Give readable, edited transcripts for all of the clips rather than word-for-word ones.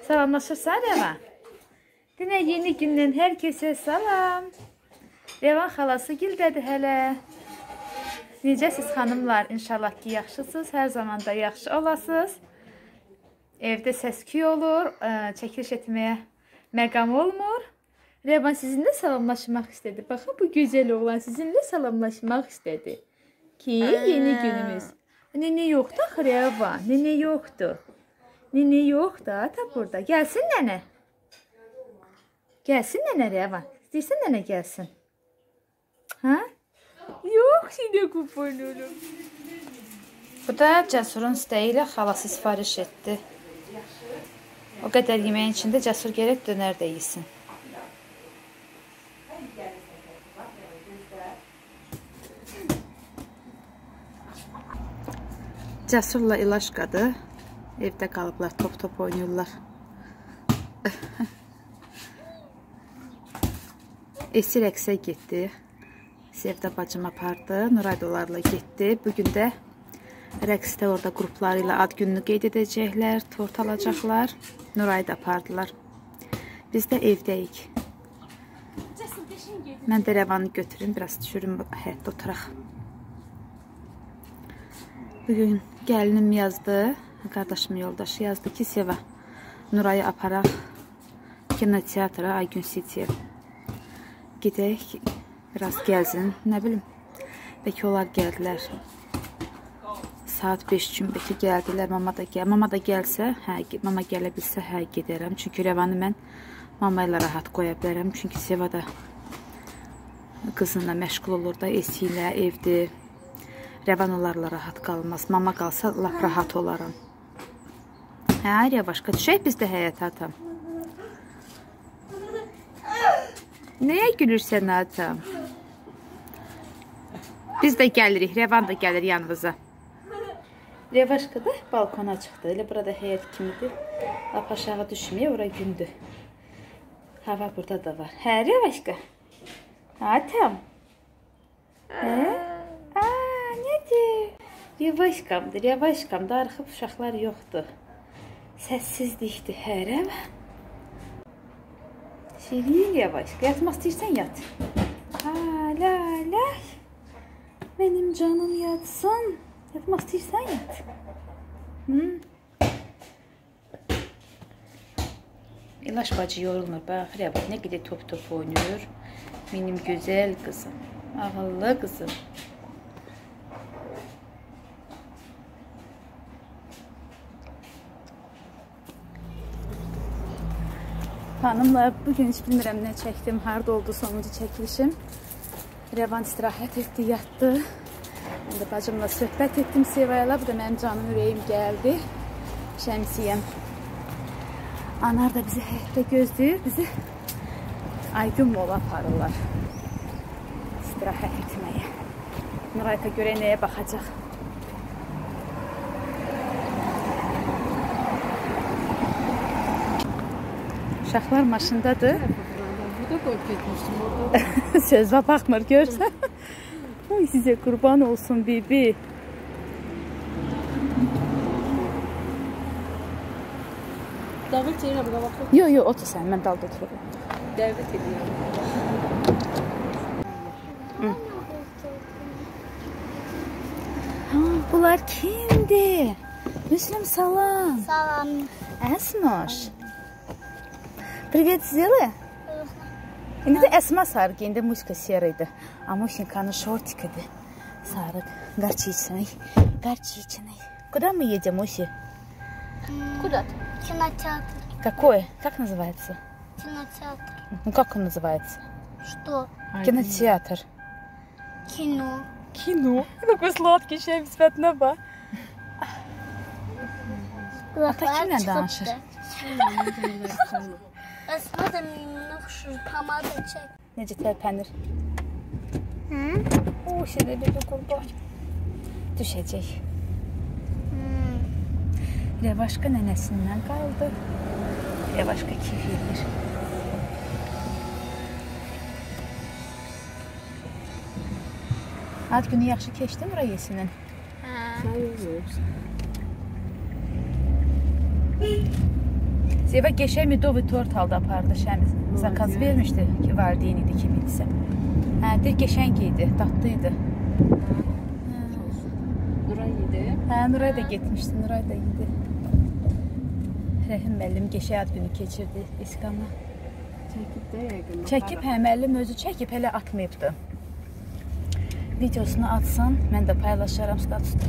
Salamlaşırsan Rəvan. Denə yeni gündən hər kəsə salam. Rəvan xalası gildədir hələ. Necəsiz xanımlar? İnşallah ki, yaxşısınız. Hər zaman da yaxşı olasınız. Evdə səs-küy olur. Çəkiliş etməyə məqam olmur. Rəvan sizinlə salamlaşmaq istədi. Baxın, bu gözəl oğlan sizinlə salamlaşmaq istədi. Ki, yeni günümüz. Nene yoxdur axı Rəvan. Nene yoxdur. Nene yoxdur. Ata burada. Gəlsin nənə. Gəlsin nənə Rəvan. İstəyirsən nənə gəlsin. Hə? Yox, sinə qoparıyorum. Bu da Cəsurun istəyi ilə xalası sifariş etdi. O qədər yeməyin içində Cəsur gərək dönər də yesin. Cəsurla İlaşqadır. Evdə qalıblar, top oynayırlar. Esi rəqsə getdi. Sevda bacım apardı. Nuray dolarla getdi. Bugün də rəqsdə orada qrupları ilə ad gününü qeyd edəcəklər. Tort alacaqlar. Nurayı da apardılar. Biz də evdəyik. Mən də Rəvanı götürüm. Biraz düşürüm həyətdə oturaq. Bugün gəlinim yazdı. Qardaşımın yoldaşı yazdı ki, Seva Nurayı aparaq kinoteatra Aygün City'yə. Gedək, biraz gəlsin, nə bilim, bəlkə onlar gəldilər. Saat 5 üçün bəlkə gəldilər, mama da gəlsə, mama gələ bilsə, gedərəm. Çünki Rəvanı mən mama ilə rahat qoya bilərəm. Çünki Seva da qızınla məşğul olur da, Esi ilə, evdir. Rəvan onlarla rahat qalmaz. Mama qalsa, lap rahat olaram. Hə, yavaşqa düşək biz də həyətə atam. Nəyə gülürsən atam? Biz də gəlirik, Rəvan da gəlir yanımıza. Rəvaşqa da balkona çıxdı. Elə burada həyət kimidir. Lap aşağı düşmüyor, ora gündür. Hava burada da var. Hə, Rəvaşqa? Atam? Hə? Nədir? Rəvaşqamdır, Rəvaşqamdır. Arxıb uşaqlar yoxdur. Səssizlikdir, hə, Rəvan? Şirin Rəvaşqa, yatmaq istəyirsən, yat. Lay. Mənim canım yatsın. Yatmaq istəyirsən, yat. İlaş bacı yorulmur. Bax, Rəvan nə qədər top oynayır. Mənim gözəl qızım, ağıllı qızım. Hanımlar, bugün hiç bilmirəm nə çəkdim, harada oldu sonuncu çəkilişim. Rəvan istirahət etdi, yatdı. Mən də bacımla söhbət etdim Sevayla, bu da mənim canım ürəyim gəldi. Şəmsiyəm. Anar da bizi həyətdə gözləyir, bizi Aygün mola aparırlar. İstirahət etməyə. Nurayta görə nəyə baxacaq? Uşaqlar maşındadır. Burada qoyub getmişdim orada. Sözə baxmır, görsən. Ay, sizə qurban olsun, bibi. Dəvət edirəm, qabaqda. Yox, otur sən, mən dalda otururum. Dəvət edirəm. Bunlar kimdir? Müslüm, salam. Salam. Əsmoş. Привет, сделай. İndi də Əsma sarı geyində, Muska seriydi. А Мусеньканың шортикіді. Sarı, горчичный. Куда мы едем, Муси? Куда? Кинотеатр. Какой? Как называется? Кинотеатр. Ну, как он называется? Что? Кинотеатр. Кино. Кино. Такой сладкий şəms fətnə bax. Ata kimlə danışır? Esma da minnoxşur, pomada çək. Necə tərpənir? O, şeydə bir qurban. Düşəcək. Rəvaşqa nənəsindən qaldı. Rəvaşqa keyf edir. Ad günü yaxşı keçdi mi Rayesinin? Seva geçen Medovy tort aldı apardı. Şəmiz zakaz vermişdi ki valideyn idi ki bilsə. Hə, de geçen giydi, tatlıydı. Nuray yedi. Hə, Nuray da getmişdi, Nuray da yedi. Rəhim müəllim geçən ad günü keçirdi İskamla. Çəkib də yəqin. Çəkib, hə, müəllim özü çəkib, hələ atmayıbdı. Videosunu atsın, mən də paylaşaram statusda.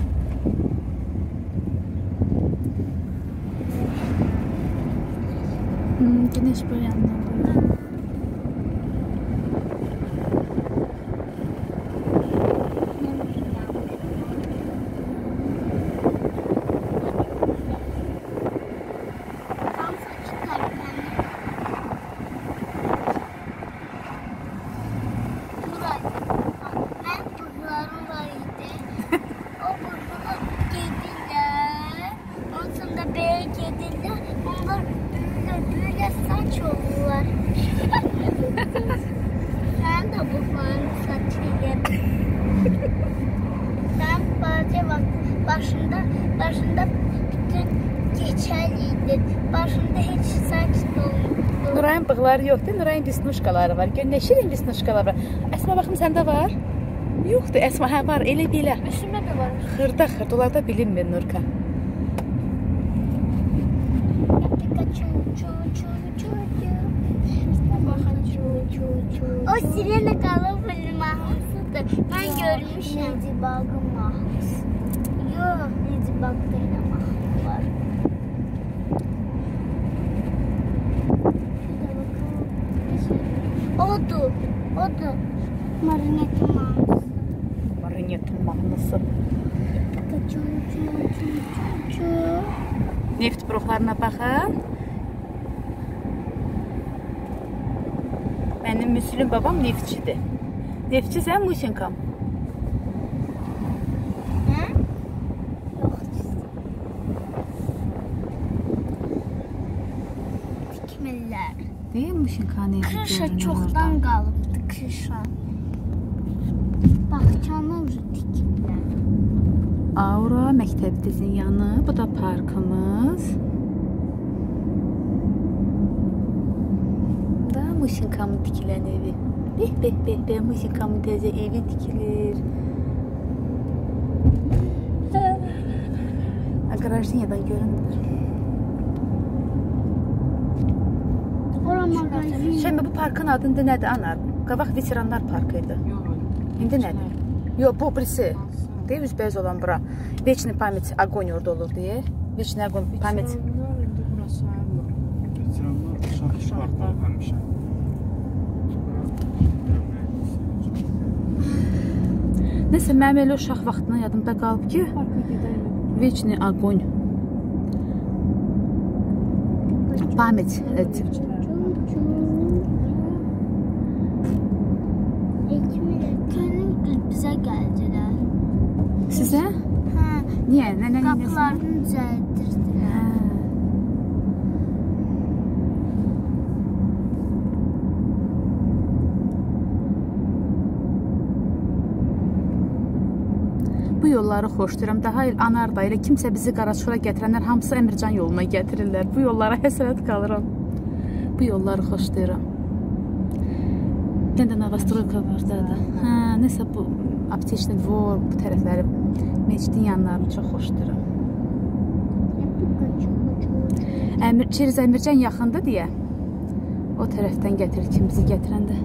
Güneş bu yandan burada. Başında bütün geçerliydi. Başında hiç saç dolmadı. Nurayın bığları yoxdur, Nurayın bisnuşkaları var. Gör, nə şirin bisnuşkaları var. Əsma baxım, səndə var? Yoxdur, Əsma, hə var, elə belə. Üstümdə də var. Xırda, onlarda bilinmir Nurka. O sirene qalıb mahnısıdır. Mən görmüşəm. Necibağın mahnısı. Yox, Necibağda ilə mahnı var. Odur. Marinetin mahnısı. Marinetin mahnısı. Neft buruqlarına baxın. Mənim Müslüm babam neftçidir. Neftçi sən Musinkam. Hə? Yox. Tikmirlər. Deyil Musinkam neftçi. Kışa çoxdan qalıbdı, kışa. Bağçanı tikmirlər. Aura məktəbimizin yanı, bu da parkımız. Da Musinkam tikilən evi. Beh, Musinkam təzə evi tikilir. Qarajniyadan görünür. Ora mağazin. Şimdi bu parkın adında nədir Anar? Qabaq veteranlar parkıydı. İndi nədir? Yox, bu birisi. Deyil, üzbəyiz olan bura. Veçni pamət Agony orada olur deyə. Veçni Agony pamət. İndi burası mı? Veteranlar uşaq parklar həmişə. Nəsə, mənim elə uşaq vaxtına yadımda qalıb ki, Parka gedəyim. Veçni Agony pamət. Bizə gəldilər. Sizə? Hə. Niyə? Nə? Qapılarını düzəltdirdilər. Bu yolları xoşlayıram. Daha il Anarda ilə kimsə bizi Qaraçura gətirənlər hamısı Əmircan yoluna gətirirlər. Bu yollara həsrət qalıram. Bu yolları xoşlayıram. Bir də Novostroyka var da. Hə, nəsə bu Aptechni Dvor, bu tərəfləri, meçidin yanlarını çox xoşlayıram. Çeriz Əmircan yaxındır deyə o tərəfdən gətirir kim bizi gətirəndə.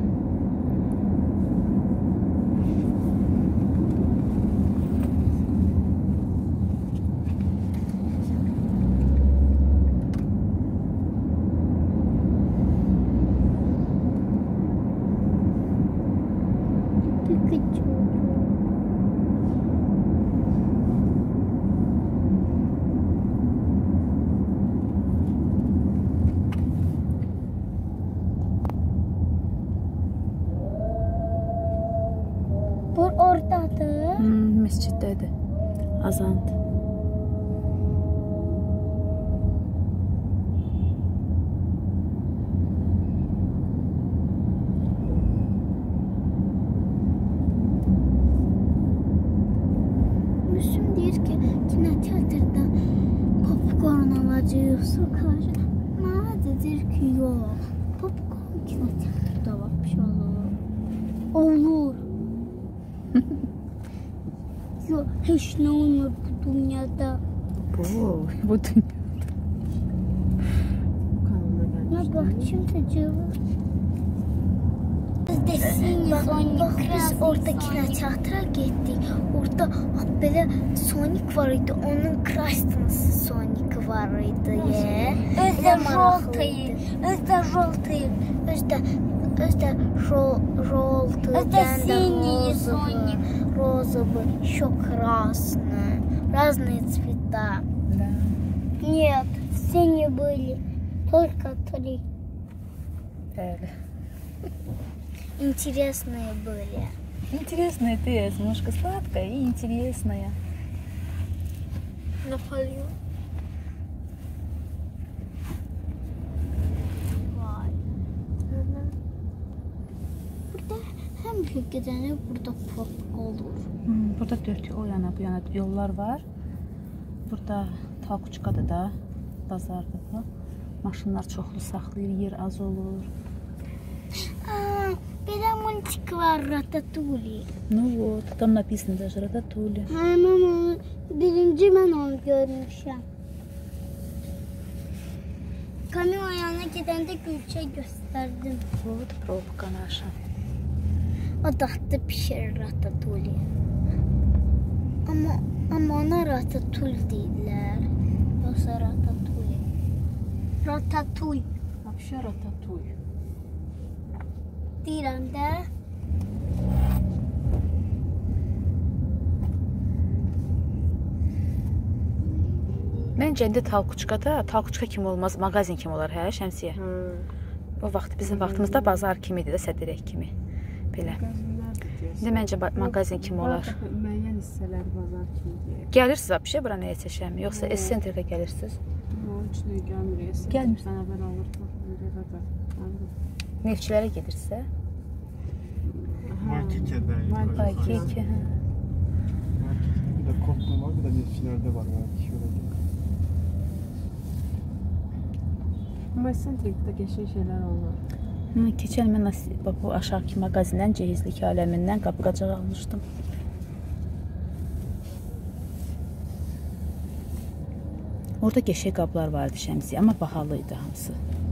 Bu oradadır. Məsciddədir. Azand. Müslüm deyir ki, kinoteatrda popcorn alacağıq, su kalacaq. Nedir ki yox. Popcorn kinoteatrda vapşı olur. Olur. Yox, heç nə olmur bu dünyada. Bu dünya. Ne bakayım tecrübe. Bak biz orada kinoteatra gittik. Orada böyle Sonic var idi. Onun Crash Sonic var idi. Özde Roltayı. Özde Roltayı. Özde синий Sonic. Розовый, еще красный. Разные цвета. Да. Нет, все не были. Только 3. Bəli. Интересные были. Интересная ты, немножко сладкая и интересная. Наполеон. Vay. Burada həmişə gedəndə burada pop olur. Burada 4 o yana bu yana yollar var. Burada Talkuçkadır da, bazardır da. Maşınlar çoxlu saxlayır, yer az olur. Belə multik var, Ratatouille. Ну вот, там написано даже Ratatouille. Mama, birinci mən onu görmüşəm. Kamyon ayağına gedəndə Gülçə göstərdim. Вот пробка наша. O dadlı pişirir Ratatouille. Amma ona Ratatouille deyirlər. Yoxsa Ratatouille. Ratatouille. Вообще рататуй. Deyirəm də. Məncə indi Talkuçka kimi olmaz, mağazin kimi olar, hə, Şəmsiyə? O vaxt bizim vaxtımızda bazar kimi idi də, sədirək kimi. Belə. İndi məncə mağazin kimi olar. Müəyyən hissələr bazar kimi deyək. Gəlirsiniz abişə bura nəyə çəşəm? Yoxsa S-Centerdə gəlirsiniz? Onun üçün gəlmirik. Gəlmir. Sən əvvəl alırdın. Nevçilərə gedirsə? Markike'de. Markike, hə. Bir de Kopton var, bir de Nefçiler'de var. Amma Centrikdə qəşəng şeylər olur. Keçən mən bu aşağıki mağazindən, cehizlik aləmindən qapı-qacaq almışdım. Orada qəşəng qablar vardı Şəmsiyə, amma bahalı idi hamısı.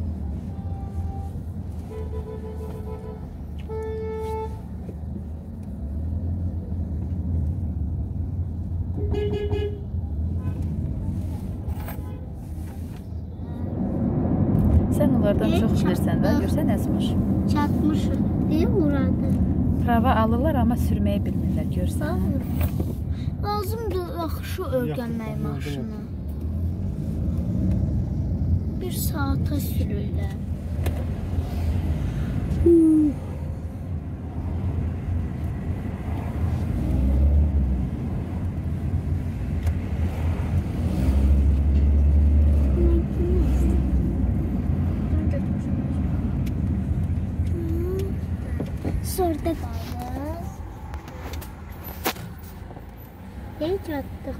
Sən onlardan çox bilirsən də, görsən Əzmir. Çatmışıq. Deyil uradı. Prava alırlar, amma sürməyi bilmirlər, görsən. Lazımdır yaxşı öyrənmək maşını. 1 saata sürürlər. Orada qalır. Heç atdıq.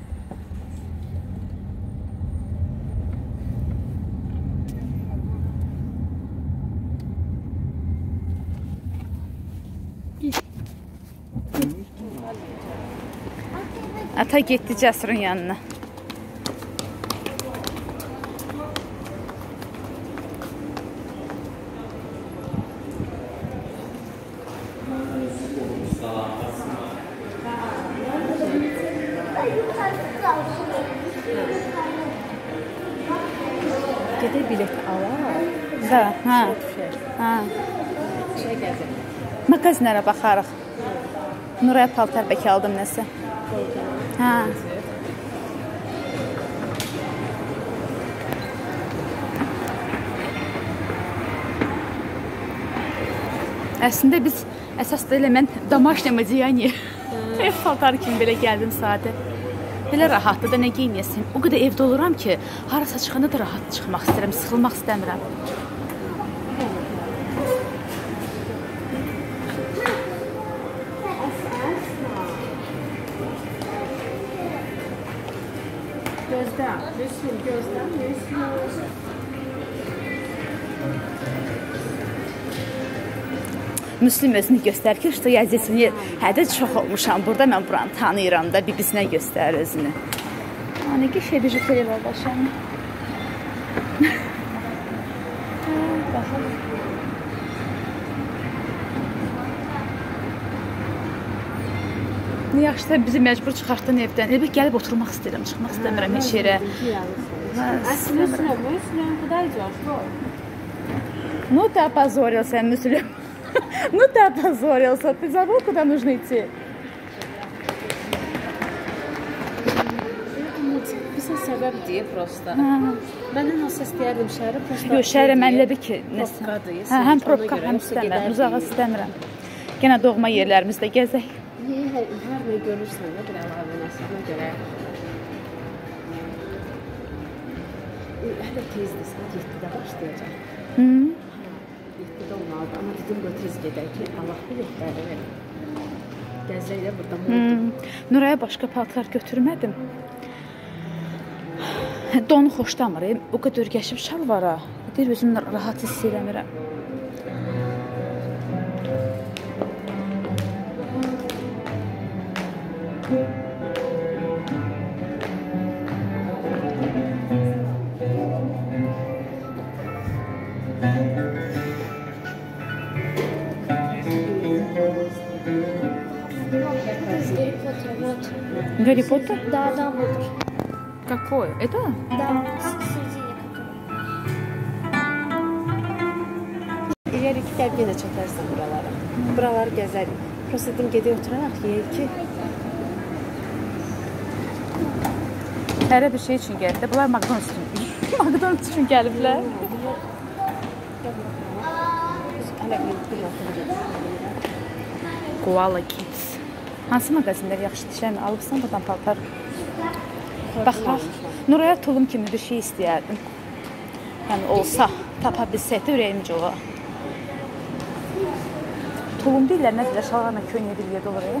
Ata getdi Cəsurun yanına. Gedək bilet alar. Da, hə. Hə. Şey gəzir. Mağazinlərə baxarıq. Nuraya paltar bəlkə aldım nəsə. Hə. Əslində biz əsas da elə mən domaşnıma deyəni. Paltar kimi belə gəldim sadə. Belə rahatdır da nə geyinəsin. O qədər evdə oluram ki, harasa çıxanda da rahat çıxmaq istəyirəm, sıxılmaq istəmirəm. Gözdə, gözdə, gözdə. Müslüm özünü göstərir ki, işte yazısını hədə çox olmuşam. Burada mən buranı tanıyıram da, bibisinə göstərir özünü. Hani ki, şeydə jüteli var başanı. Baxalım. Yaxşı, bizi məcbur çıxartdın evdən. Evə gəlib oturmaq istəyirəm, çıxmaq istəmirəm heç yerə. Müslüm, куда идешь? Ну ты опозорился, Müslüm. Ну ты опозорился. Ты забыл, куда нужно идти? Bizim səbəb deyil prosta. Məndən o səs deyərdim şəhərə prosta. Yox, şəhərə mənləbi ki, Probkadır. Həm probka, həm istəmirəm, uzağa istəmirəm. Yenə doğma yerlərimizdə gəzək. Hər nə görürsən də bir əlavə nəsəbə görə. Hələ tezdir, saat 7-də başlayacaq. 7-də olmalıdır, amma dedim bu tez gedək ki, Allah bilir, bəli verir. Gəzək də burada oldu. Nuraya başqa paltar götürmədim. Donu xoşlamır, o qədər gəşib şalvara. Deyir, özümü rahat hiss eləmirəm. Гарри Поттер? Да, вот. Какое? Это? Да, середине которой. İleri gider yine çekersin buralara. Buraları gezerim. Prosta dedim gedək oturaraq yeyək ki. Hərə bir şey üçün gəliblər. Bunlar McDonald's üçün. McDonald's üçün gəliblər. Koala Kids. Hansı mağazинlər yaxşıdır? Şeymi alıbsan buradan paltar? Baxaq. Nuraya tulum kimi bir şey istəyərdim. Yəni olsa, tapa bilsək də ürəyimcə olar. Tulum deyirlər, nə deyirlər? Şalvarla köynəyə bir yerdə olur.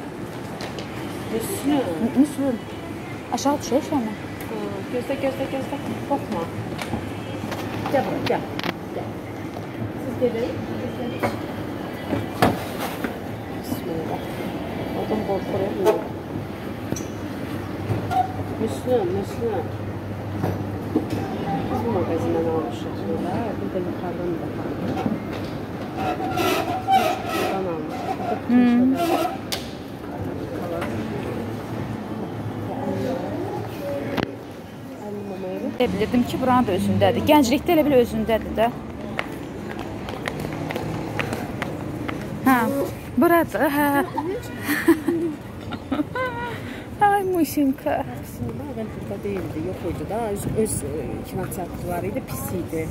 Müslüm. Aşağı düşək şeymi? Gözlə. Qorxma. Gəl bura, gəl. Siz gelin. Bismillah. Adam qorxuyor. Müslüm. Biz bu mağazindən almışıq. Bir də yuxarıdan da baxalım. Buradan almışıq. Bilirdim ki, buranın da özündədir. Gənclikdə elə bil özündədir də. Hə, burada, hə. Ay, Muşinka. Aslında əvvəl burada deyildi, yox idi da. Öz kinoteatrları idi, pis idi.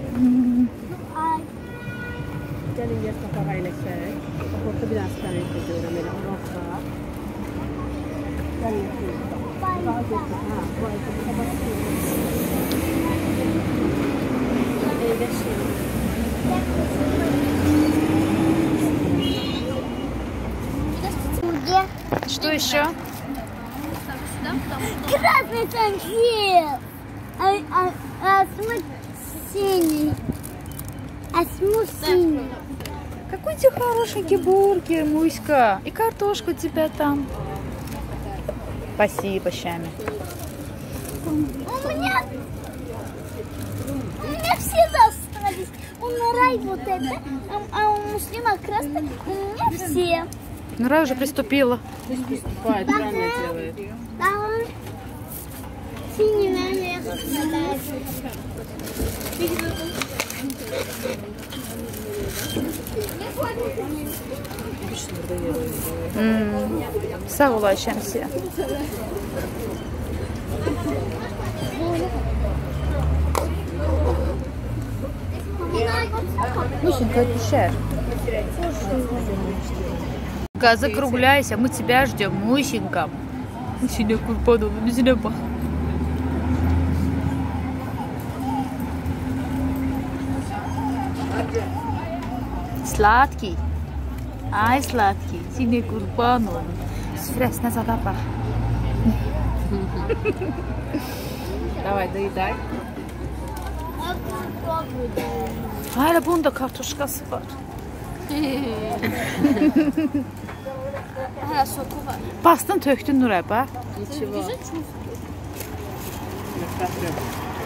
Gəlin, yer tapaq əyləşək. Orada bir dənə sənət edirəm, elə orada. Gəlin, yapayım. Что еще? Красный конфет. Асмут синий. Какой ты хорошенький бургер, Муська. И картошка у тебя там. Спасибо, Щами. У меня все остались. У Нурай вот это, а у Муслима красный. У меня все. Нурай уже приступила. Пусть приступает, правильно делает. Да, он синий наверх хватает. Sağ ol Ayşəmsiyə. Мусенька, düşer. Закругляйся, мы тебя ждем, Мусенька. Мусенька, курпану, Мусенька, бах. Sladký. Ay, sladký. Sine qurban olun. Süfrəsinə zada bax. Давай, доедай. Hayır, bunun da kartuşkası var. Hala soku var. Bastın töktün Nuray bax. İçi var. Güzel çok. Nifrət yox.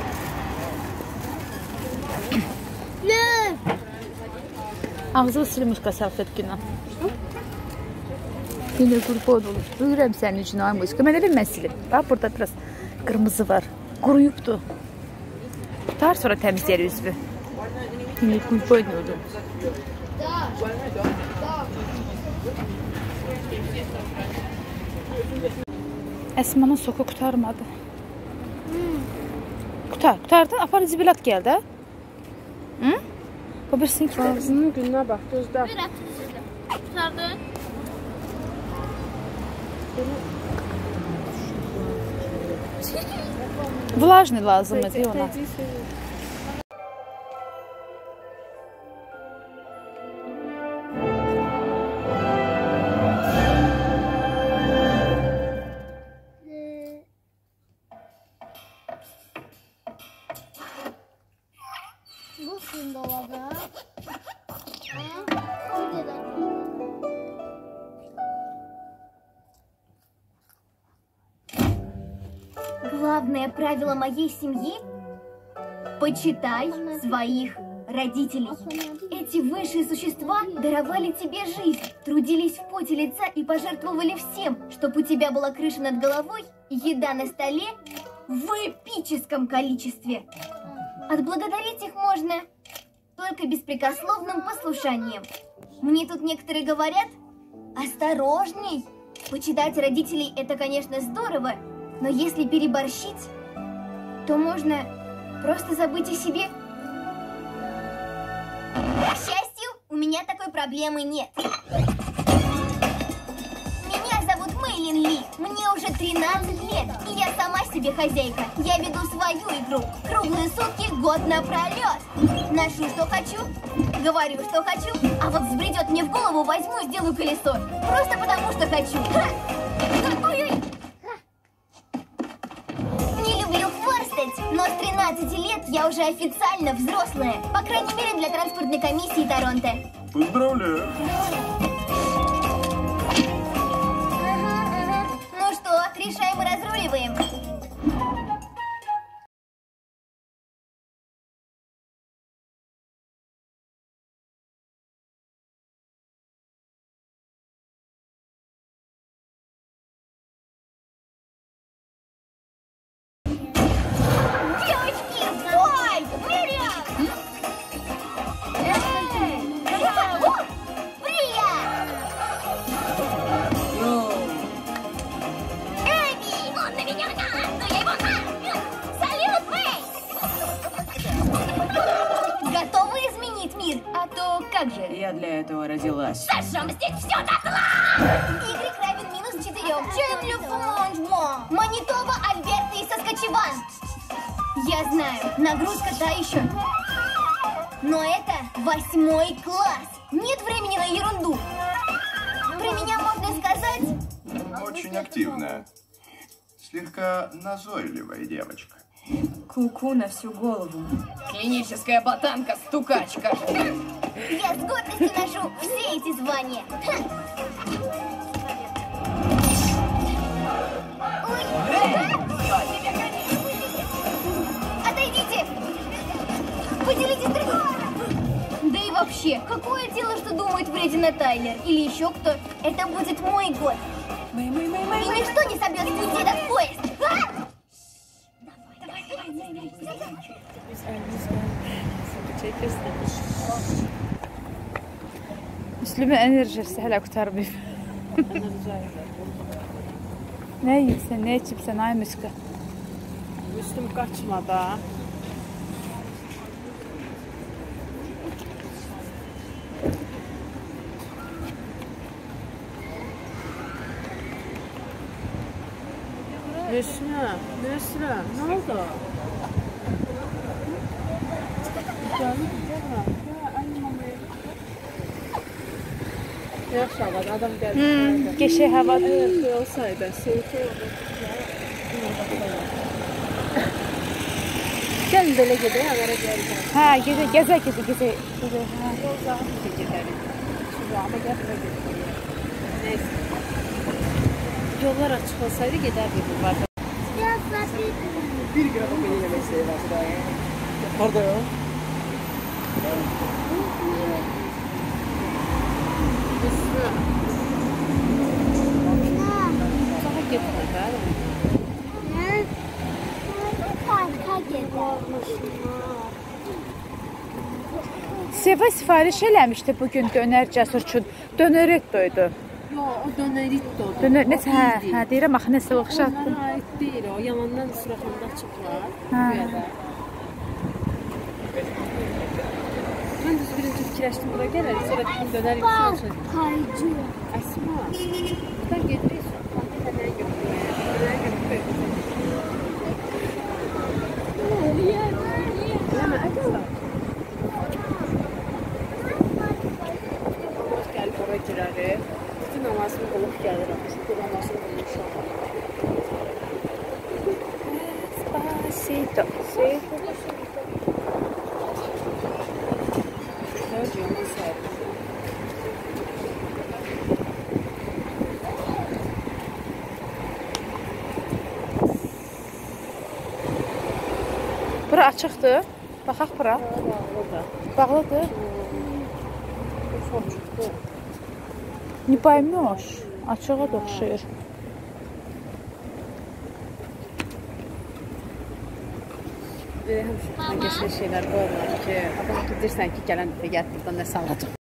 Ne? Ağzını silmiş salfet günah. Yine qurban olur. Buyuram sənin üçün ay Muska. Mən elə bilmən silib. Bax burada biraz qırmızı var. Quruyubdu. Tutar sonra təmizləyər üzvü. Yine qurban olur. Əsmanın soku qutarmadı. Qutardın? Apar zibilat gəldi. Hı? O birsin ki. Ağzının gününə bax, gözdə. Bir atın sizə. Tutardın. Влажный lazımdır ona. Bu kim dolabı? Главное правило моей семьи – почитай своих родителей. Эти высшие существа даровали тебе жизнь, трудились в поте лица и пожертвовали всем, чтобы у тебя была крыша над головой и еда на столе в эпическом количестве. Отблагодарить их можно только беспрекословным послушанием. Мне тут некоторые говорят: осторожней, почитать родителей – это, конечно, здорово, но если переборщить, то можно просто забыть о себе. К счастью, у меня такой проблемы нет. Меня зовут Мэйлин Ли, мне уже 13 лет, и я сама себе хозяйка. Я веду свою игру, круглые сутки, год напролет. Ношу, что хочу, говорю, что хочу, а вот взбредет мне в голову, возьму и сделаю колесо. Просто потому, что хочу. Ха! Ой-ой! Но с 13 лет я уже официально взрослая. По крайней мере, для транспортной комиссии Торонто. Поздравляю. Ну что, решаем и разруливаем. Я для этого родилась. Сожжем здесь все дотла! Y равен минус 4. Чем люфонжмо? Манитоба, Альберта и Саскачеван. Я знаю, нагрузка та еще. Но это 8 класс. Нет времени на ерунду. Про меня можно сказать... Очень активная. Слегка назойливая девочка. Ку-ку на всю голову. Клиническая ботанка-стукачка. Я с гордостью ношу все эти звания. Ой. Отойдите! Поделитесь другим! Да и вообще, какое дело, что думает вредина Тайлер или еще кто? Это будет мой год. И ничто не собьет с пути этот поезд. А? Müslüm'ün enerjisi hala kurtarmıyor. Ne yiyirsən, ne içibsən ay Muska? Müslüm qaçma da. Müslüm, ne oldu? Yaxşı havadır, adam gəldi. Geçək havadır. Eğer olsaydı, soğuk Gəlin belə gedək, əvvələ gələcək. Hə, gəzək. Yol zahat gedərik. Ama gel bura götürüyor. Neyse. Yollar açık olsaydı giderdik bu vardı. Bir gram benim mesleği var daha. Orada ya. Daha gitme ben. Seva sifariş eləmişdi bugün dönər Cəsur üçün. Dönərettoydu. Yo, o dönerittodur. Dönər nəsə hə, deyirəm axı nəsə oxşatdı. Onlara ait değil o. Yalandan suraxında çıxlar. Hə. Ben düz birinci fikirləşdim bura gələr. Sonra dedim dönər yükselsin. Kaycı. Əsma. Buradan gedirik. Nəyə götürmeye? Nəyə götürmeye? Ama acaba? Gəlib ora girərik. Bütün namazını qılıb gəlirəm. Çünki namazını qılmışam. Despacito. Yaman səhər. Bura açıqdır. Baxaq bura. Bağlıdır. Bağlıdır. Çok çıxdı. Не поймешь. Açığa da oxşayır. Həmişə geçmiş şeylər qoyurlar ki, adam ki, deyirsən ki, gələn dəfə gəlib buradan nəsə alacaq.